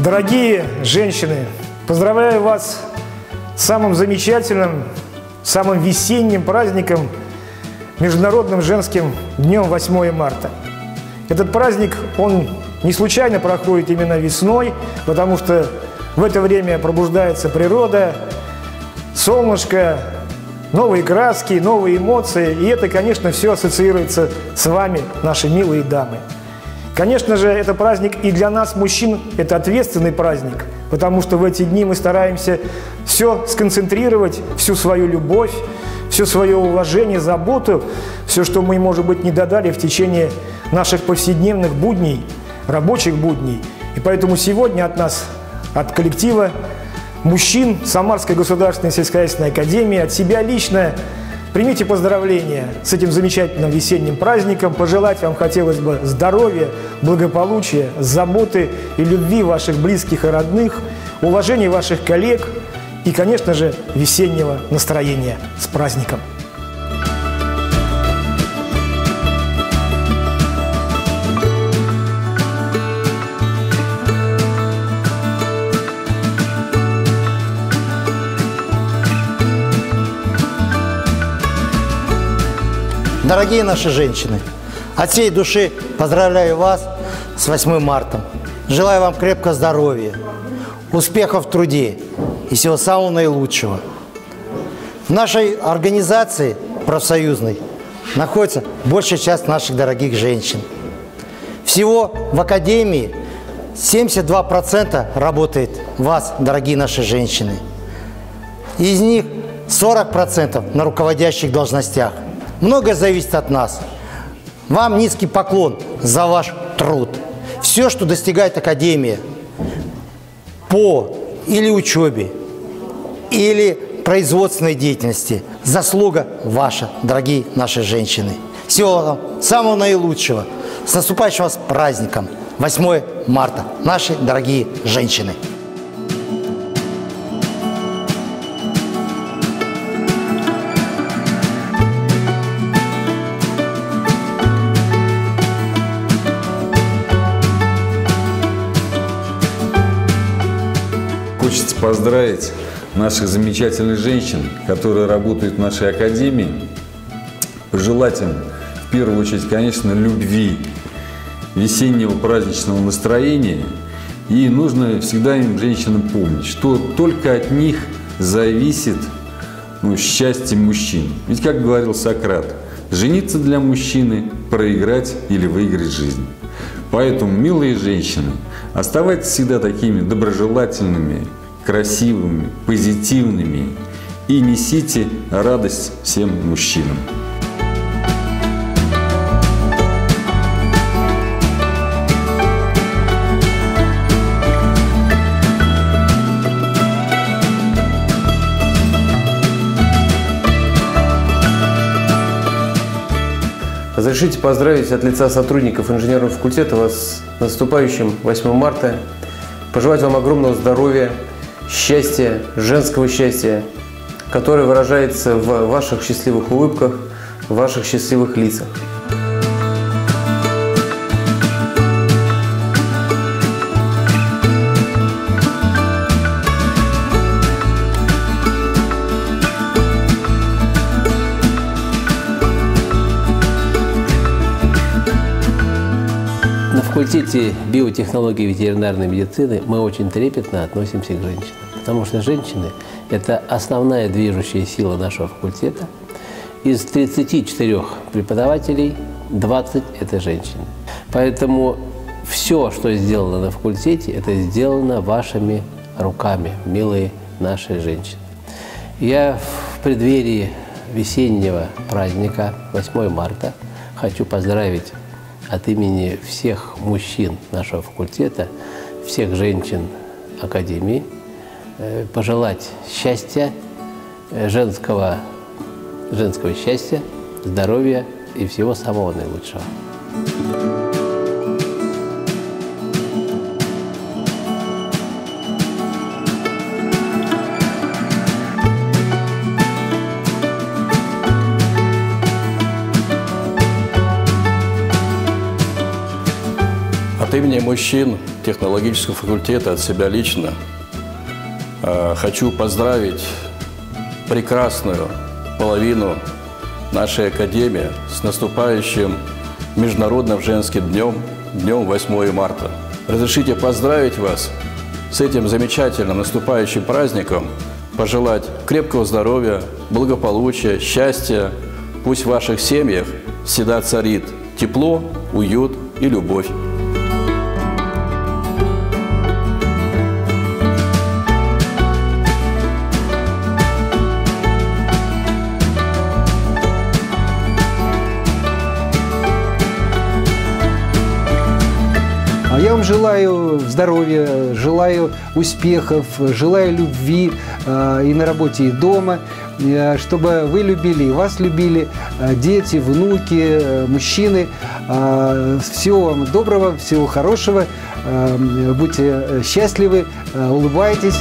Дорогие женщины, поздравляю вас с самым замечательным, самым весенним праздником, Международным женским днем 8 марта. Этот праздник, он не случайно проходит именно весной, потому что в это время пробуждается природа, солнышко, новые краски, новые эмоции. И это, конечно, все ассоциируется с вами, наши милые дамы. Конечно же, это праздник и для нас, мужчин, это ответственный праздник, потому что в эти дни мы стараемся все сконцентрировать, всю свою любовь, все свое уважение, заботу, все, что мы, может быть, не додали в течение наших повседневных будней, рабочих будней. И поэтому сегодня от нас, от коллектива мужчин Самарской государственной сельскохозяйственной академии, от себя лично примите поздравления с этим замечательным весенним праздником. Пожелать вам хотелось бы здоровья, благополучия, заботы и любви ваших близких и родных, уважения ваших коллег и, конечно же, весеннего настроения. С праздником! Дорогие наши женщины, от всей души поздравляю вас с 8 марта. Желаю вам крепкого здоровья, успехов в труде и всего самого наилучшего. В нашей организации профсоюзной находится большая часть наших дорогих женщин. Всего в академии 72% работает вас, дорогие наши женщины. Из них 40% на руководящих должностях. Многое зависит от нас. Вам низкий поклон за ваш труд. Все, что достигает академия по или учебе, или производственной деятельности, заслуга ваша, дорогие наши женщины. Всего вам самого наилучшего. С наступающим вас праздником 8 марта, наши дорогие женщины. Хочется поздравить наших замечательных женщин, которые работают в нашей академии, пожелать им в первую очередь, конечно, любви, весеннего праздничного настроения. И нужно всегда им, женщинам, помнить, что только от них зависит счастье мужчин. Ведь, как говорил Сократ, жениться для мужчины – проиграть или выиграть жизнь. Поэтому, милые женщины, оставайтесь всегда такими доброжелательными, красивыми, позитивными и несите радость всем мужчинам. Разрешите поздравить от лица сотрудников инженерного факультета вас с наступающим 8 марта. Пожелать вам огромного здоровья, счастья, женского счастья, которое выражается в ваших счастливых улыбках, в ваших счастливых лицах. На факультете биотехнологии и ветеринарной медицины мы очень трепетно относимся к женщинам, потому что женщины – это основная движущая сила нашего факультета. Из 34 преподавателей 20 – это женщины. Поэтому все, что сделано на факультете, это сделано вашими руками, милые наши женщины. Я в преддверии весеннего праздника 8 марта хочу поздравить от имени всех мужчин нашего факультета, всех женщин академии, пожелать счастья, женского счастья, здоровья и всего самого наилучшего. От От имени мужчин технологического факультета, от себя лично, хочу поздравить прекрасную половину нашей академии с наступающим Международным женским днем, днем 8 марта. Разрешите поздравить вас с этим замечательным наступающим праздником, пожелать крепкого здоровья, благополучия, счастья. Пусть в ваших семьях всегда царит тепло, уют и любовь. Я вам желаю здоровья, желаю успехов, желаю любви и на работе, и дома, чтобы вы любили, и вас любили дети, внуки, мужчины. Всего вам доброго, всего хорошего, будьте счастливы, улыбайтесь.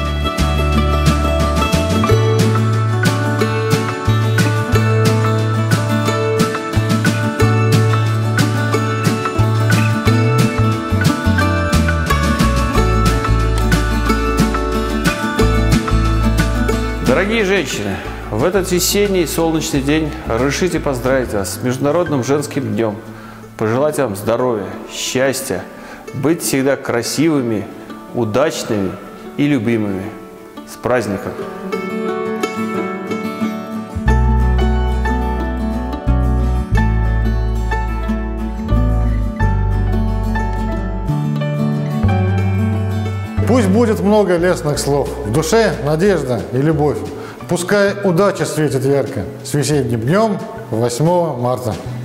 Дорогие женщины, в этот весенний солнечный день разрешите поздравить вас с Международным женским днем, пожелать вам здоровья, счастья, быть всегда красивыми, удачными и любимыми. С праздником! Пусть будет много лестных слов, в душе надежда и любовь. Пускай удача светит ярко с весенним днем 8 марта.